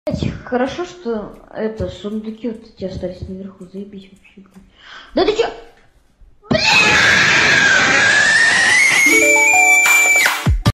Хорошо, что это сундуки вот эти остались наверху, заебись вообще. Да ты чё?